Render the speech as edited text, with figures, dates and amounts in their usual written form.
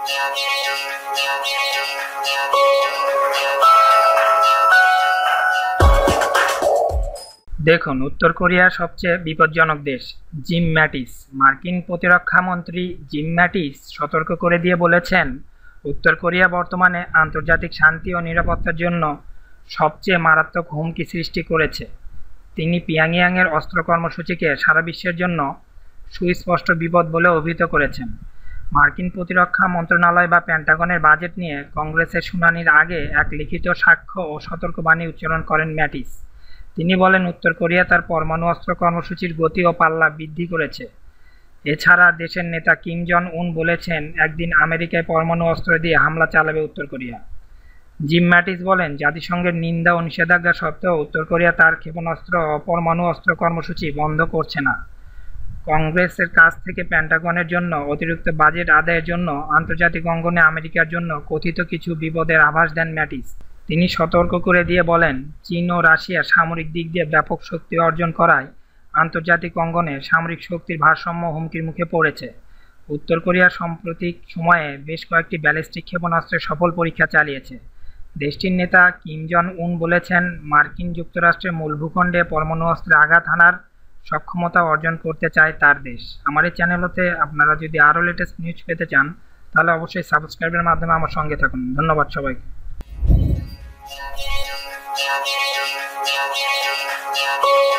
দেখুন, উত্তর কোরিয়ার সবচেয়ে বিপজ্জনক দেশ। Jim Mattis. মার্কিন প্রতিরক্ষা মন্ত্রী জিম ম্যাটিস সতর্ক করে দিয়ে বলেছেন, উত্তর কোরিয়া বর্তমানে আন্তর্জাতিক শান্তি ও নিরাপত্তার জন্য সবচেয়ে মারাত্মক হুমকি সৃষ্টি করেছে। তিনি পিয়াংইয়াংয়ের অস্ত্র কর্মসূচিকে সারা বিশ্বের জন্য সুস্পষ্ট বিপদ বলে অভিহিত করেছেন। মার্কিন প্রতিরক্ষা মন্ত্রণালয় বা পেন্টাগনের বাজেট নিয়ে কংগ্রেসের শুনানির আগে এক লিখিত সাক্ষ্য ও সতর্কবাণী উচ্চারণ করেন ম্যাটিস। তিনি বলেন, উত্তর কোরিয়া তার পরমাণু অস্ত্র কর্মসূচির গতি ও পাল্লা বৃদ্ধি করেছে। এছাড়া দেশের নেতা কিম জন উন বলেছেন, একদিন আমেরিকায় পরমাণু অস্ত্র দিয়ে হামলা চালাবে উত্তর কোরিয়া। জিম ম্যাটিস বলেন, জাতিসংঘের নিন্দা ও নিষেধাজ্ঞা সত্ত্বেও উত্তর কোরিয়া তার ক্ষেপণাস্ত্র ও পরমাণু অস্ত্র কর্মসূচি বন্ধ করছে না। কংগ্রেসের কাছ থেকে পেন্টাগনের জন্য অতিরিক্ত বাজেট আদায়ের জন্য আন্তর্জাতিক অঙ্গনে আমেরিকার জন্য কথিত কিছু বিপদের আভাস দেন ম্যাটিস। তিনি সতর্ক করে দিয়ে বলেন, চীন ও রাশিয়া সামরিক দিক দিয়ে ব্যাপক শক্তি অর্জন করায় আন্তর্জাতিক অঙ্গনে সামরিক শক্তির ভারসাম্য হুমকির মুখে পড়েছে। উত্তর কোরিয়া সাম্প্রতিক সময়ে বেশ কয়েকটি ব্যালিস্টিক ক্ষেপণাস্ত্রের সফল পরীক্ষা চালিয়েছে। দেশটির নেতা কিম জন উন বলেছেন, মার্কিন যুক্তরাষ্ট্রের মূল ভূখণ্ডে পরমাণু অস্ত্রে আঘাত হানার সক্ষমতা অর্জন করতে চায় তার দেশ। আমার এই চ্যানেলতে আপনারা যদি আরও লেটেস্ট নিউজ পেতে চান তাহলে অবশ্যই সাবস্ক্রাইবের মাধ্যমে আমার সঙ্গে থাকুন। ধন্যবাদ সবাইকে।